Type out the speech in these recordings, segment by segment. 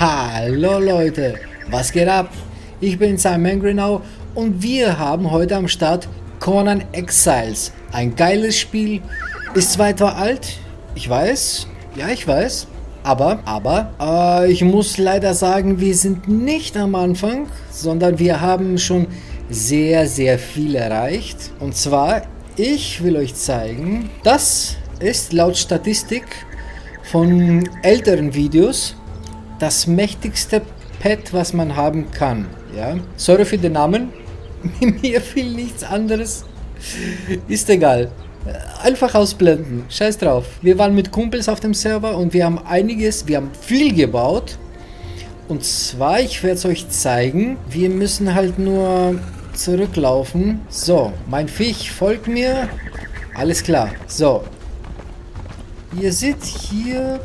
Hallo Leute, was geht ab? Ich bin Simon Grenau und wir haben heute am Start Conan Exiles. Ein geiles Spiel, ist zwar etwa alt, ich weiß, ja ich weiß, aber ich muss leider sagen, wir sind nicht am Anfang, sondern wir haben schon sehr viel erreicht. Und zwar, ich will euch zeigen, das ist laut Statistik von älteren Videos das mächtigste Pet, was man haben kann. Ja? Sorry für den Namen. Mir fiel nichts anderes. Ist egal. Einfach ausblenden. Scheiß drauf. Wir waren mit Kumpels auf dem Server und wir haben viel gebaut. Und zwar, ich werde es euch zeigen. Wir müssen halt nur zurücklaufen. So, mein Viech folgt mir. Alles klar. So. Ihr seht hier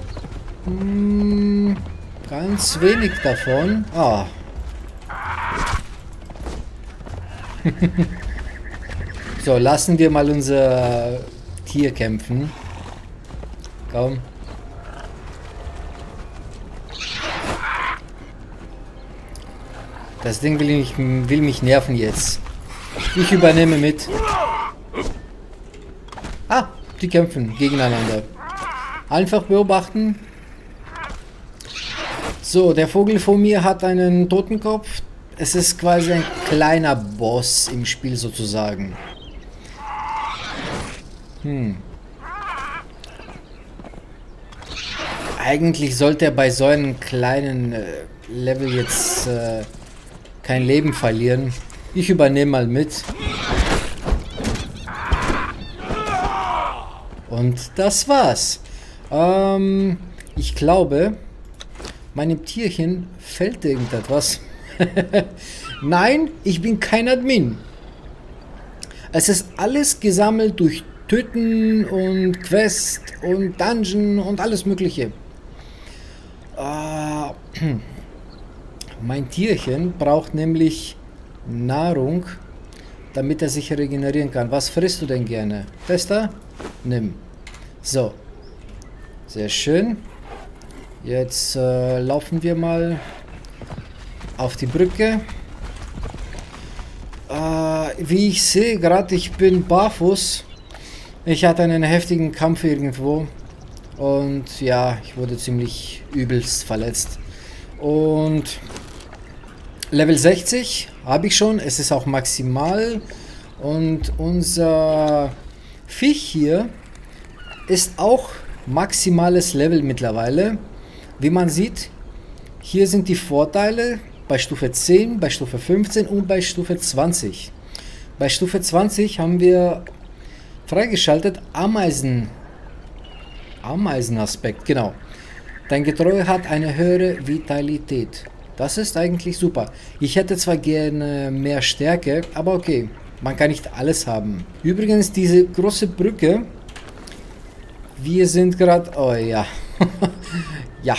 ganz wenig davon. Ah. So, lassen wir mal unser Tier kämpfen. Komm. Das Ding will mich nerven jetzt. Ich übernehme mit. Ah, die kämpfen gegeneinander. Einfach beobachten. So, der Vogel vor mir hat einen Totenkopf. Es ist quasi ein kleiner Boss im Spiel sozusagen. Eigentlich sollte er bei so einem kleinen Level jetzt kein Leben verlieren. Ich übernehme mal mit. Und das war's. Ich glaube, meinem Tierchen fällt irgendetwas. Nein, ich bin kein Admin. Es ist alles gesammelt durch Töten und Quest und Dungeon und alles mögliche. Mein Tierchen braucht nämlich Nahrung, damit er sich regenerieren kann. Was frisst du denn gerne? Tester? Nimm. So. Sehr schön. Jetzt laufen wir mal auf die Brücke. Wie ich sehe gerade, ich bin barfuß. Ich hatte einen heftigen Kampf irgendwo. Und ja, ich wurde ziemlich übelst verletzt. Und Level 60 habe ich schon. Es ist auch maximal. Und unser Viech hier ist auch maximales Level mittlerweile. Wie man sieht, hier sind die Vorteile bei Stufe 10, bei Stufe 15 und bei Stufe 20. Bei Stufe 20 haben wir freigeschaltet Ameisenaspekt, genau. Dein Getreu hat eine höhere Vitalität. Das ist eigentlich super. Ich hätte zwar gerne mehr Stärke, aber okay, man kann nicht alles haben. Übrigens, diese große Brücke, wir sind gerade... Oh ja. Ja.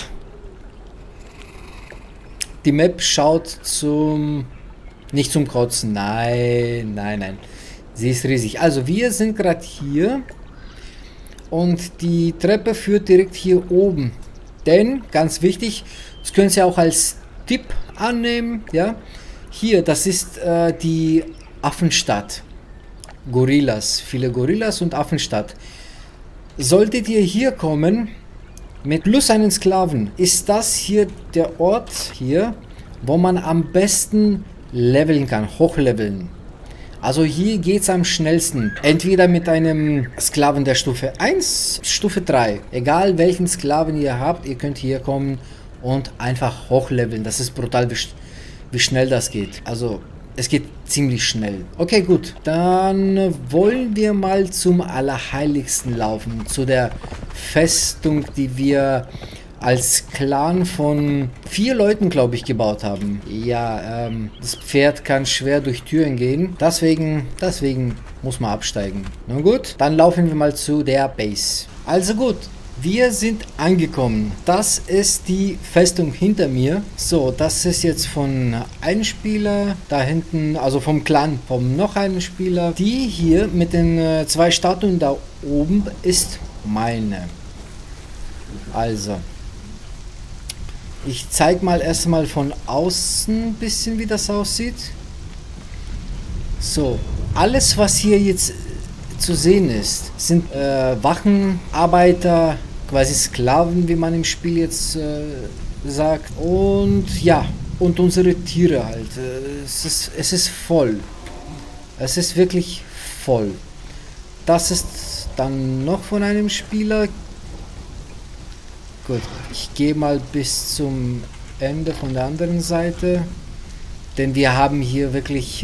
Die Map schaut nicht zum Kotzen. Nein. Sie ist riesig. Also wir sind gerade hier. Und die Treppe führt direkt hier oben. Denn, ganz wichtig, das können Sie auch als Tipp annehmen. Ja. Hier, das ist die Affenstadt. Gorillas. Viele Gorillas und Affenstadt. Solltet ihr hier kommen, mit plus einen Sklaven, ist das hier der Ort hier, wo man am besten leveln kann, hochleveln. Also hier geht es am schnellsten. Entweder mit einem Sklaven der Stufe 1, Stufe 3. Egal welchen Sklaven ihr habt, ihr könnt hier kommen und einfach hochleveln. Das ist brutal, wie schnell das geht. Also es geht ziemlich schnell. Okay, gut. Dann wollen wir mal zum Allerheiligsten laufen. Zu der Festung, die wir als Clan von 4 Leuten, glaube ich, gebaut haben. Ja, das Pferd kann schwer durch Türen gehen. Deswegen muss man absteigen. Nun gut, dann laufen wir mal zu der Base. Also gut. Wir sind angekommen. Das ist die Festung hinter mir. So, das ist jetzt von einem Spieler. Da hinten, also vom Clan, vom noch einen Spieler. Die hier mit den 2 Statuen da oben ist meine. Also, Ich zeige mal erstmal von außen ein bisschen, wie das aussieht. So, alles was hier jetzt zu sehen ist, sind Wachen, Arbeiter, quasi Sklaven, wie man im Spiel jetzt sagt. Und ja, und unsere Tiere halt. Es ist voll. Es ist wirklich voll. Das ist dann noch von einem Spieler. Gut, ich gehe mal bis zum Ende von der anderen Seite. Denn wir haben hier wirklich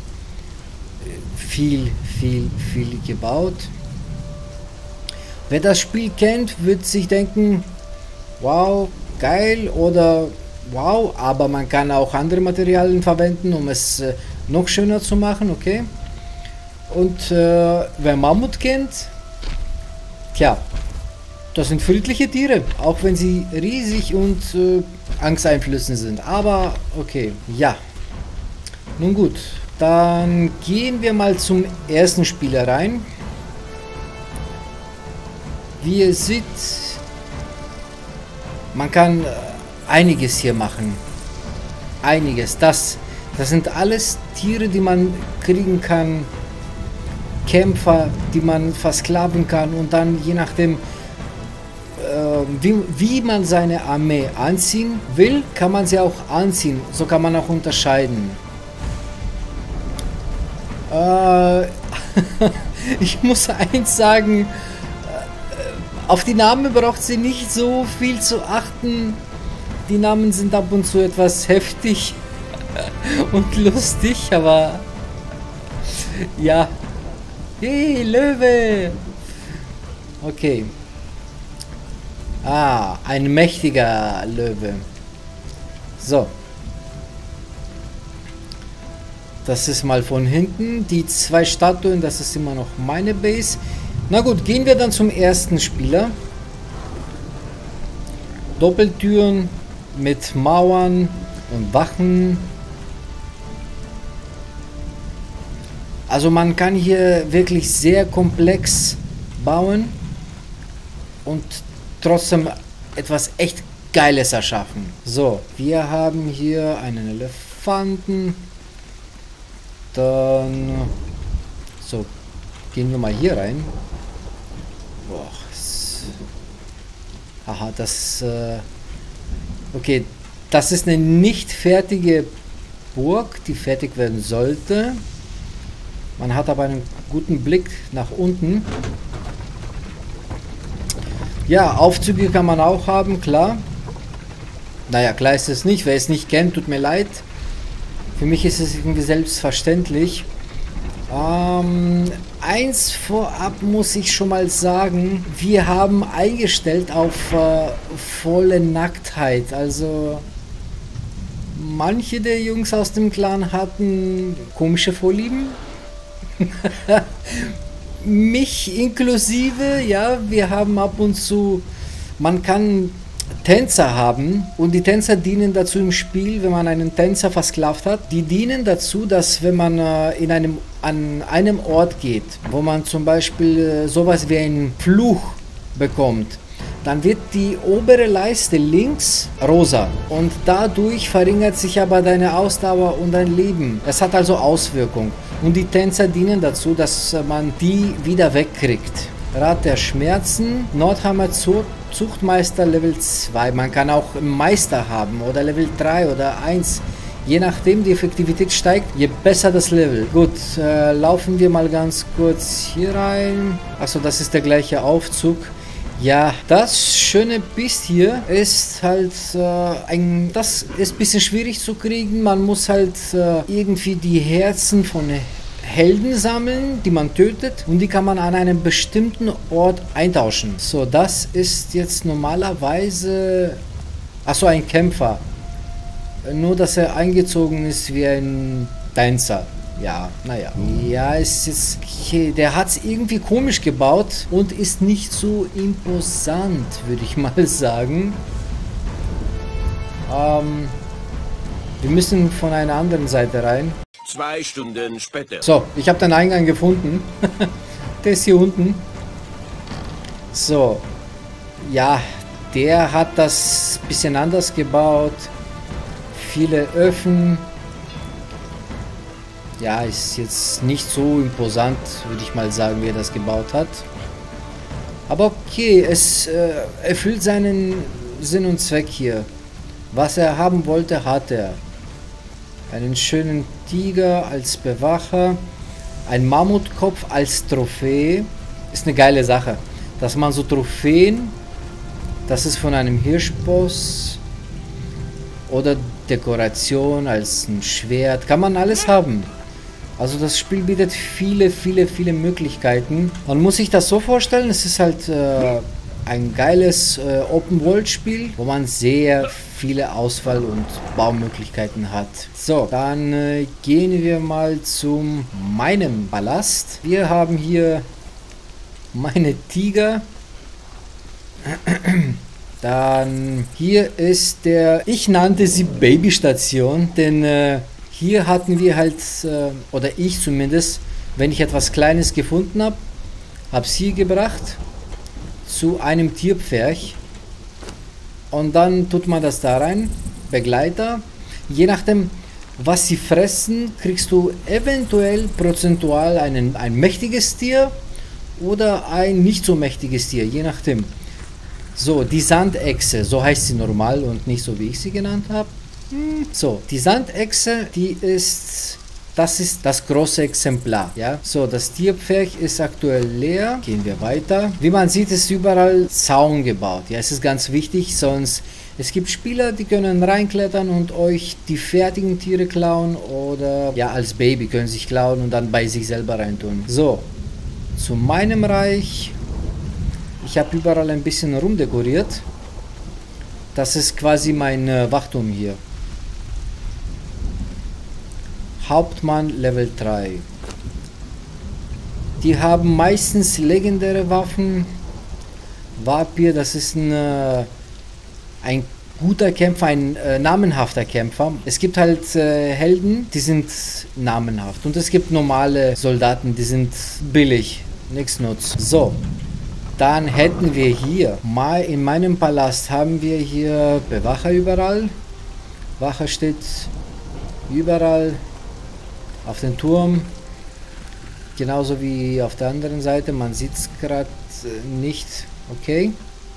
viel gebaut. Wer das Spiel kennt, wird sich denken, wow, geil oder wow, aber man kann auch andere Materialien verwenden, um es noch schöner zu machen, okay? Und wer Mammut kennt, tja, das sind friedliche Tiere, auch wenn sie riesig und angsteinflößend sind. Aber okay, ja. Nun gut, dann gehen wir mal zum ersten Spieler rein. Wie ihr seht, man kann einiges hier machen. Einiges. Das sind alles Tiere, die man kriegen kann. Kämpfer, die man versklaven kann. Und dann je nachdem, wie man seine Armee anziehen will, kann man sie auch anziehen. So kann man auch unterscheiden. Ich muss eins sagen, auf die Namen braucht sie nicht so viel zu achten. Die Namen sind ab und zu etwas heftig und lustig, aber ja. Hey, Löwe! Okay. Ah, ein mächtiger Löwe. So. Das ist mal von hinten. Die zwei Statuen, das ist immer noch meine Base. Na gut, gehen wir dann zum ersten Spieler. Doppeltüren mit Mauern und Wachen. Also man kann hier wirklich sehr komplex bauen und trotzdem etwas echt Geiles erschaffen. So, wir haben hier einen Elefanten. Dann so, gehen wir mal hier rein. Boah, aha, das okay, das ist eine nicht fertige Burg, die fertig werden sollte. Man hat aber einen guten Blick nach unten. Ja, Aufzüge kann man auch haben, klar. Naja, klar ist es nicht. Wer es nicht kennt, tut mir leid. Für mich ist es irgendwie selbstverständlich. Eins vorab muss ich schon mal sagen. Wir haben eingestellt auf volle Nacktheit. Also manche der Jungs aus dem Clan hatten komische Vorlieben. Mich inklusive, ja, wir haben ab und zu, man kann Tänzer haben und die Tänzer dienen dazu im Spiel, wenn man einen Tänzer versklavt hat, die dienen dazu, dass wenn man an einem Ort geht, wo man zum Beispiel sowas wie einen Fluch bekommt, dann wird die obere Leiste links rosa und dadurch verringert sich aber deine Ausdauer und dein Leben. Es hat also Auswirkungen und die Tänzer dienen dazu, dass man die wieder wegkriegt. Rat der Schmerzen, Nordheimer Zuchtmeister Level 2. Man kann auch Meister haben oder Level 3 oder 1. Je nachdem die Effektivität steigt, je besser das Level. Gut, laufen wir mal ganz kurz hier rein. Achso, das ist der gleiche Aufzug. Ja, das schöne Biest hier ist halt das ist ein bisschen schwierig zu kriegen. Man muss halt irgendwie die Herzen von Helden sammeln, die man tötet und die kann man an einem bestimmten Ort eintauschen. So, das ist jetzt normalerweise ein Kämpfer. Nur, dass er eingezogen ist wie ein Tänzer. Ja, naja. Ja, es ist, der hat es irgendwie komisch gebaut und ist nicht so imposant, würde ich mal sagen. Wir müssen von einer anderen Seite rein. 2 Stunden später. So, ich habe den Eingang gefunden. Der ist hier unten. So. Ja, Der hat das ein bisschen anders gebaut. Viele Öfen. Ja, ist jetzt nicht so imposant, würde ich mal sagen, wie er das gebaut hat. Aber okay, es erfüllt seinen Sinn und Zweck hier. Was er haben wollte, hat er. Einen schönen Tiger als Bewacher. Ein Mammutkopf als Trophäe. Ist eine geile Sache. Dass man so Trophäen, das ist von einem Hirschboss oder Dekoration als ein Schwert, kann man alles haben. Also das Spiel bietet viele Möglichkeiten. Man muss sich das so vorstellen, es ist halt ein geiles Open-World-Spiel, wo man sehr viele Auswahl- und Baumöglichkeiten hat. So, dann gehen wir mal zu meinem Palast. Wir haben hier meine Tiger. Dann hier ist der, ich nannte sie Babystation, denn hier hatten wir halt, oder ich zumindest, wenn ich etwas Kleines gefunden habe, habe es hier gebracht zu einem Tierpferch und dann tut man das da rein, Begleiter. Je nachdem, was sie fressen, kriegst du eventuell prozentual ein mächtiges Tier oder ein nicht so mächtiges Tier, je nachdem. So, die Sandechse, so heißt sie normal und nicht so, wie ich sie genannt habe. So, die Sandechse, das ist das große Exemplar, ja. So, das Tierpferch ist aktuell leer. Gehen wir weiter. Wie man sieht, ist überall Zaun gebaut. Ja, es ist ganz wichtig, sonst es gibt Spieler, die können reinklettern und euch die fertigen Tiere klauen oder ja, als Baby können sich klauen und dann bei sich selber reintun. So, zu meinem Reich. Ich habe überall ein bisschen rumdekoriert. Das ist quasi mein Wachturm hier. Hauptmann Level 3. Die haben meistens legendäre Waffen. Vapir, das ist ein guter Kämpfer, ein namenhafter Kämpfer. Es gibt halt Helden, die sind namenhaft. Und es gibt normale Soldaten, die sind billig. Nichts nutzt. So. Dann hätten wir hier, mal in meinem Palast haben wir hier Bewacher überall. Wache steht überall auf dem Turm. Genauso wie auf der anderen Seite. Man sieht es gerade nicht. Okay.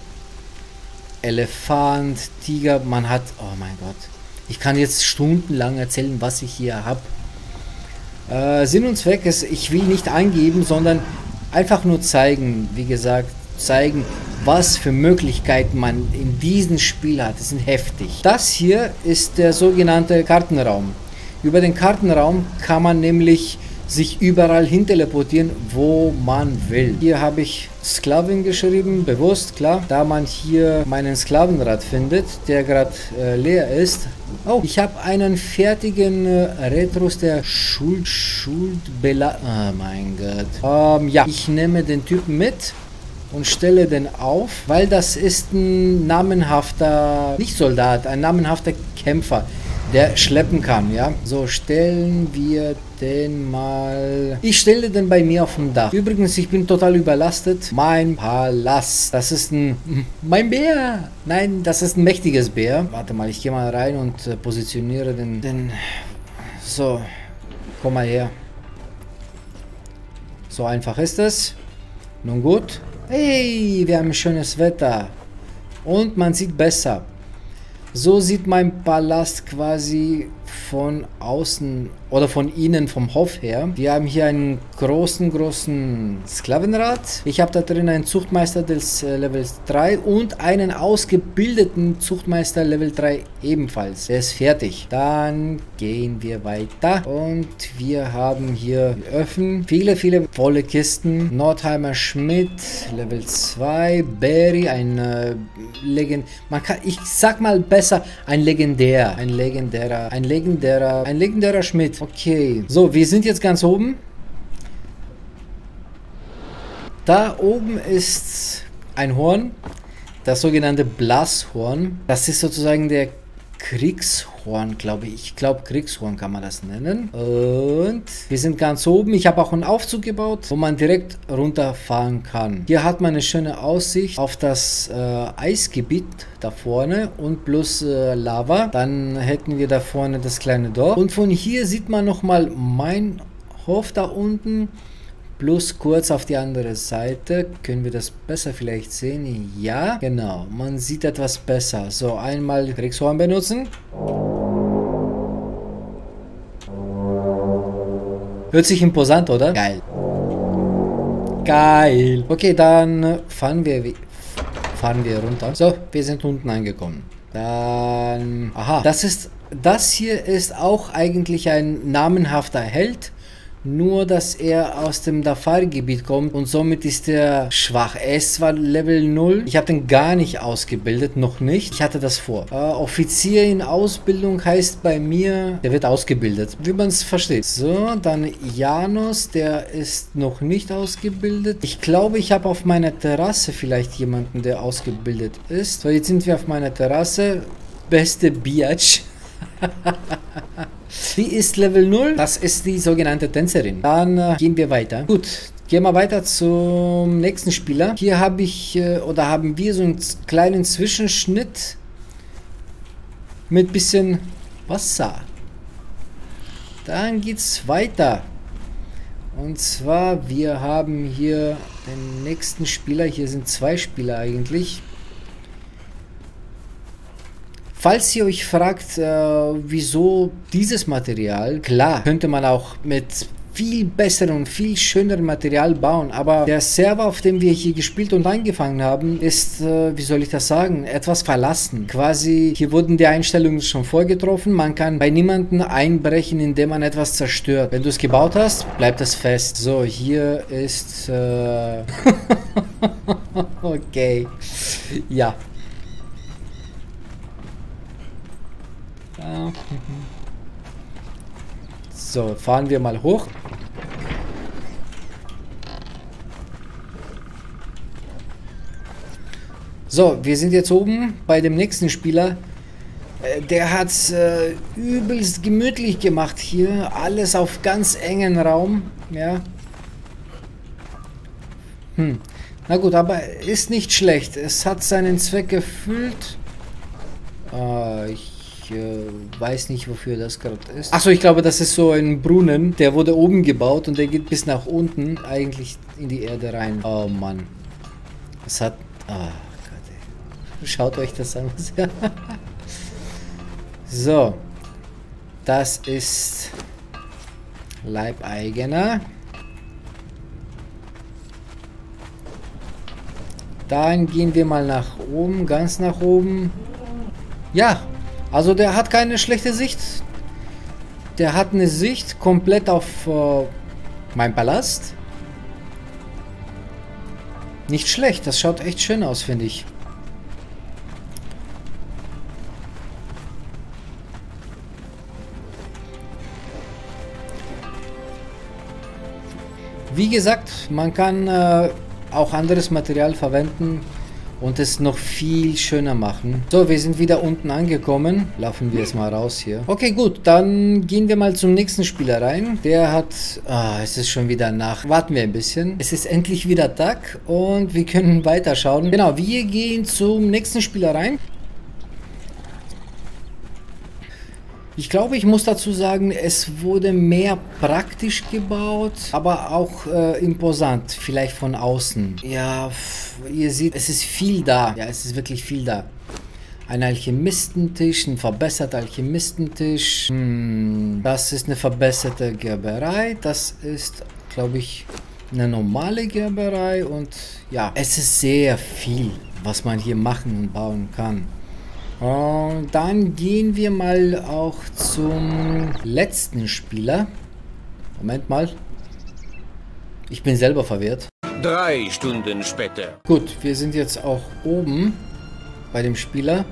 Elefant, Tiger. Man hat... Oh mein Gott. Ich kann jetzt stundenlang erzählen, was ich hier habe. Sinn und Zweck ist, ich will nicht eingeben, sondern einfach nur zeigen, wie gesagt, zeigen, was für Möglichkeiten man in diesem Spiel hat. Das sind heftig. Das hier ist der sogenannte Kartenraum. Über den Kartenraum kann man nämlich sich überall hin teleportieren, wo man will. Hier habe ich Sklavin geschrieben, bewusst, klar, da man hier meinen Sklavenrad findet, der gerade leer ist. Oh, ich habe einen fertigen Retrus der Schuldbela... Oh mein Gott. Ja, ich nehme den Typen mit und stelle den auf, weil das ist ein namenhafter, nicht Soldat, ein namenhafter Kämpfer, der schleppen kann, ja. So, stellen wir den mal... Ich stelle den bei mir auf dem Dach. Übrigens, ich bin total überlastet. Mein Palast. Das ist ein... Mein Bär! Nein, das ist ein mächtiges Bär. Warte mal, ich gehe mal rein und positioniere den... So, komm mal her. So einfach ist es. Nun gut. Hey, wir haben schönes Wetter. Und man sieht besser. So sieht mein Palast quasi von außen oder von innen vom Hof her. Wir haben hier einen großen Sklavenrad. Ich habe da drin einen Zuchtmeister des Levels 3 und einen ausgebildeten Zuchtmeister Level 3 ebenfalls. Der ist fertig. Dann gehen wir weiter und wir haben hier Öfen. Viele volle Kisten. Nordheimer Schmidt Level 2. Barry, ein ich sag mal besser, ein legendärer Schmidt. Okay, so, wir sind jetzt ganz oben. Da oben ist ein Horn, das sogenannte Blashorn. Das ist sozusagen der Kriegshorn, glaube ich. Ich glaube, Kriegshorn kann man das nennen. Und wir sind ganz oben. Ich habe auch einen Aufzug gebaut, wo man direkt runterfahren kann. Hier hat man eine schöne Aussicht auf das Eisgebiet da vorne und plus Lava. Dann hätten wir da vorne das kleine Dorf. Und von hier sieht man nochmal mein Hof da unten. Plus kurz auf die andere Seite. Können wir das besser vielleicht sehen? Ja, genau. Man sieht etwas besser. So, einmal Kriegshorn benutzen. Hört sich imposant, oder? Geil. Geil. Okay, dann fahren wir runter. So, wir sind unten angekommen. Dann... Aha, das hier ist auch eigentlich ein namenhafter Held. Nur, dass er aus dem Dafari-Gebiet kommt und somit ist er schwach. Er ist zwar Level 0, ich habe den gar nicht ausgebildet, noch nicht. Ich hatte das vor. Offizier in Ausbildung heißt bei mir, der wird ausgebildet, wie man es versteht. So, dann Janos, der ist noch nicht ausgebildet. Ich glaube, ich habe auf meiner Terrasse vielleicht jemanden, der ausgebildet ist. So, jetzt sind wir auf meiner Terrasse. Beste Biatch. Die ist Level 0. Das ist die sogenannte Tänzerin. Dann gehen wir weiter. Gut, gehen wir weiter zum nächsten Spieler. Hier habe ich, oder haben wir so einen kleinen Zwischenschnitt mit bisschen Wasser. Dann geht's weiter. Und zwar, wir haben hier den nächsten Spieler. Hier sind 2 Spieler eigentlich. Falls ihr euch fragt, wieso dieses Material, klar, könnte man auch mit viel besserem und viel schönerem Material bauen, aber der Server, auf dem wir hier gespielt und angefangen haben, ist, wie soll ich das sagen, etwas verlassen. Quasi, hier wurden die Einstellungen schon vorgetroffen, man kann bei niemandem einbrechen, indem man etwas zerstört. Wenn du es gebaut hast, bleibt es fest. So, hier ist, okay, ja. So, fahren wir mal hoch. So, wir sind jetzt oben bei dem nächsten Spieler. Der hat es übelst gemütlich gemacht hier. Alles auf ganz engen Raum. Ja. Na gut, aber ist nicht schlecht. Es hat seinen Zweck erfüllt. Ich weiß nicht, wofür das gerade ist. Achso, ich glaube, das ist so ein Brunnen. Der wurde oben gebaut und der geht bis nach unten eigentlich in die Erde rein. Oh Mann. Es hat... Ah, Gott. Schaut euch das an. So. Das ist Leibeigener. Dann gehen wir mal nach oben, ganz nach oben. Ja, also der hat keine schlechte Sicht. Der hat eine Sicht komplett auf mein Palast. Nicht schlecht, das schaut echt schön aus, finde ich. Wie gesagt, man kann auch anderes Material verwenden und es noch viel schöner machen. So, wir sind wieder unten angekommen. Laufen wir jetzt mal raus hier. Okay, gut, dann gehen wir mal zum nächsten Spieler rein. Der hat... Ah, es ist schon wieder Nacht. Warten wir ein bisschen. Es ist endlich wieder Tag und wir können weiterschauen. Genau, wir gehen zum nächsten Spieler rein. Ich glaube, ich muss dazu sagen, es wurde mehr praktisch gebaut, aber auch imposant, vielleicht von außen. Ja, ihr seht, es ist viel da. Ja, es ist wirklich viel da. Ein Alchemistentisch, ein verbesserter Alchemistentisch. Das ist eine verbesserte Gerberei. Das ist, glaube ich, eine normale Gerberei. Und ja, es ist sehr viel, was man hier machen und bauen kann. Und dann gehen wir mal auch zum letzten Spieler. Moment mal. Ich bin selber verwirrt. 3 Stunden später. Gut, wir sind jetzt auch oben bei dem Spieler.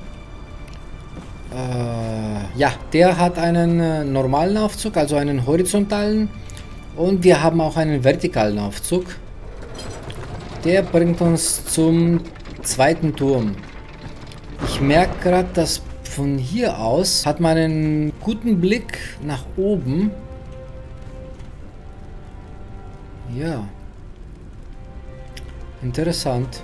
Ja, der hat einen normalen Aufzug, also einen horizontalen. Und wir haben auch einen vertikalen Aufzug. Der bringt uns zum zweiten Turm. Ich merke gerade, das von hier aus hat man einen guten Blick nach oben. Ja. Interessant.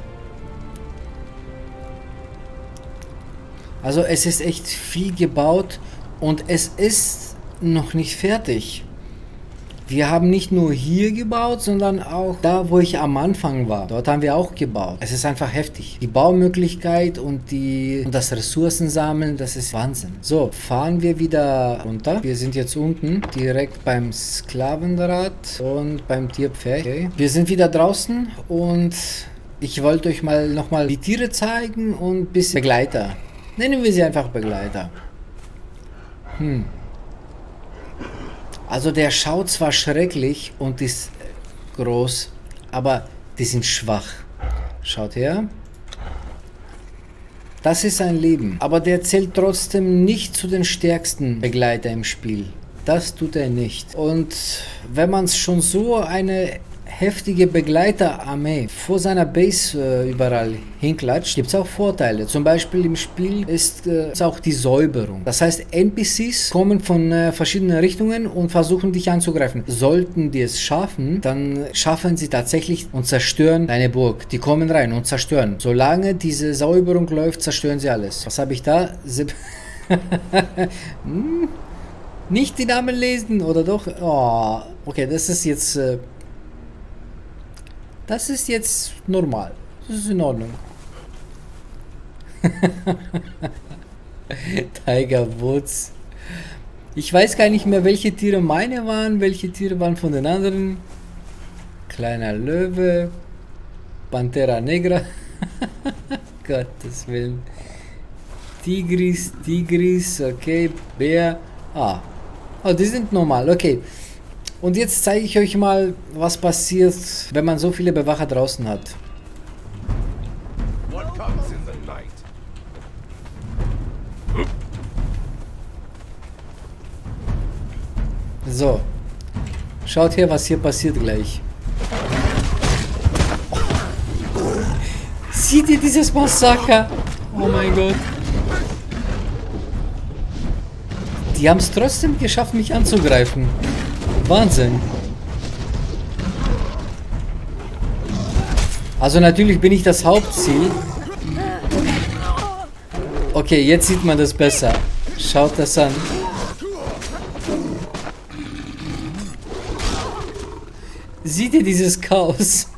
Also es ist echt viel gebaut und es ist noch nicht fertig. Wir haben nicht nur hier gebaut, sondern auch da, wo ich am Anfang war. Dort haben wir auch gebaut. Es ist einfach heftig. Die Baumöglichkeit und das Ressourcensammeln, das ist Wahnsinn. So, fahren wir wieder runter. Wir sind jetzt unten, direkt beim Sklavenrad und beim Tierpferd. Okay. Wir sind wieder draußen und ich wollte euch mal nochmal die Tiere zeigen und ein bisschen Begleiter. Nennen wir sie einfach Begleiter. Also der schaut zwar schrecklich und ist groß, aber die sind schwach. Schaut her. Das ist ein Leben. Aber der zählt trotzdem nicht zu den stärksten Begleiter im Spiel. Das tut er nicht. Und wenn man schon so eine heftige Begleiterarmee vor seiner Base überall hinklatscht, gibt es auch Vorteile. Zum Beispiel im Spiel ist auch die Säuberung. Das heißt, NPCs kommen von verschiedenen Richtungen und versuchen dich anzugreifen. Sollten die es schaffen, dann schaffen sie tatsächlich und zerstören deine Burg. Die kommen rein und zerstören. Solange diese Säuberung läuft, zerstören sie alles. Was habe ich da? Nicht die Namen lesen, oder doch? Oh, okay, das ist jetzt... Das ist jetzt normal. Das ist in Ordnung. Tiger Woods. Ich weiß gar nicht mehr, welche Tiere meine waren, welche Tiere waren von den anderen. Kleiner Löwe. Pantera Negra. Gottes Willen. Tigris, okay. Bär. Oh, die sind normal, okay. Und jetzt zeige ich euch mal, was passiert, wenn man so viele Bewacher draußen hat. So. Schaut her, was hier passiert gleich. Seht ihr dieses Massaker? Oh mein Gott. Die haben es trotzdem geschafft, mich anzugreifen. Wahnsinn. Also natürlich bin ich das Hauptziel. Okay, jetzt sieht man das besser. Schaut das an. Seht ihr dieses Chaos?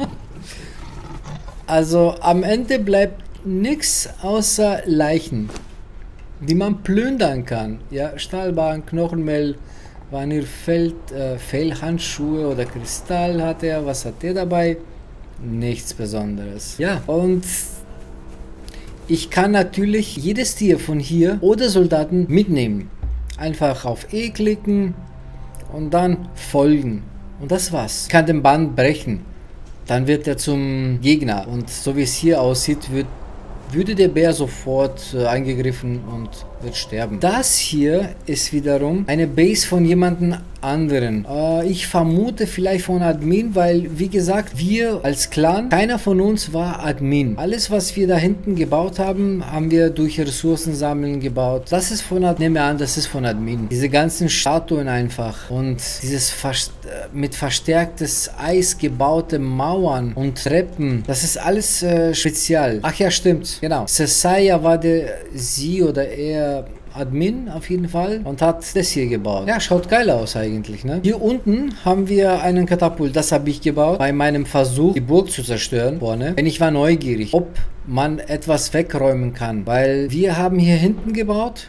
Also am Ende bleibt nichts außer Leichen, die man plündern kann. Ja, Stahlbahn, Knochenmehl, Fellhandschuhe oder Kristall hat er. Was hat der dabei? Nichts Besonderes. Ja, und ich kann natürlich jedes Tier von hier oder Soldaten mitnehmen. Einfach auf E klicken und dann folgen. Und das war's. Ich kann den Bann brechen. Dann wird er zum Gegner. Und so wie es hier aussieht, würde der Bär sofort angegriffen und wird sterben. Das hier ist wiederum eine Base von jemandem anderen. Ich vermute vielleicht von Admin, weil wie gesagt, wir als Clan, keiner von uns war Admin. Alles, was wir da hinten gebaut haben, haben wir durch Ressourcensammeln gebaut. Das ist von Admin, nehme an, das ist von Admin. Diese ganzen Statuen einfach und dieses mit verstärktes Eis gebaute Mauern und Treppen, das ist alles spezial. Ach ja, stimmt, genau. Sesaya war sie oder er Admin auf jeden Fall und hat das hier gebaut. Ja, schaut geil aus eigentlich, ne? Hier unten haben wir einen Katapult, das habe ich gebaut bei meinem Versuch, die Burg zu zerstören vorne. Denn ich war neugierig, ob man etwas wegräumen kann, weil wir haben hier hinten gebaut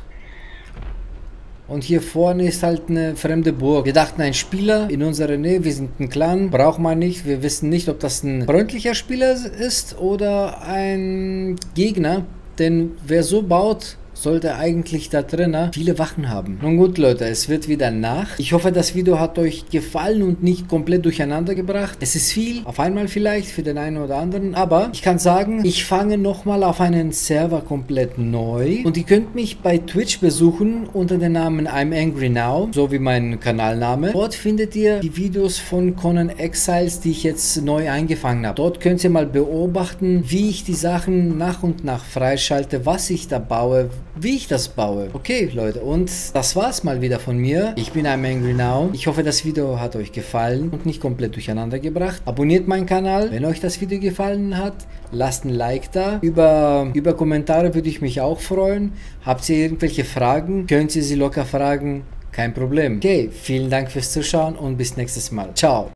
und hier vorne ist halt eine fremde Burg. Wir dachten, ein Spieler in unserer Nähe, wir sind ein Clan, braucht man nicht. Wir wissen nicht, ob das ein freundlicher Spieler ist oder ein Gegner, denn wer so baut, sollte eigentlich da drinnen viele Wachen haben. Nun gut, Leute, es wird wieder Nacht. Ich hoffe, das Video hat euch gefallen und nicht komplett durcheinander gebracht. Es ist viel, auf einmal vielleicht, für den einen oder anderen. Aber ich kann sagen, ich fange nochmal auf einen Server komplett neu. Und ihr könnt mich bei Twitch besuchen unter dem Namen I'm Angry Now, so wie mein Kanalname. Dort findet ihr die Videos von Conan Exiles, die ich jetzt neu eingefangen habe. Dort könnt ihr mal beobachten, wie ich die Sachen nach und nach freischalte, was ich da baue, wie ich das baue. Okay, Leute, und das war's mal wieder von mir. Ich bin I'm Angry Now. Ich hoffe, das Video hat euch gefallen und nicht komplett durcheinander gebracht. Abonniert meinen Kanal, wenn euch das Video gefallen hat. Lasst ein Like da. Über Kommentare würde ich mich auch freuen. Habt ihr irgendwelche Fragen? Könnt ihr sie locker fragen. Kein Problem. Okay, vielen Dank fürs Zuschauen und bis nächstes Mal. Ciao.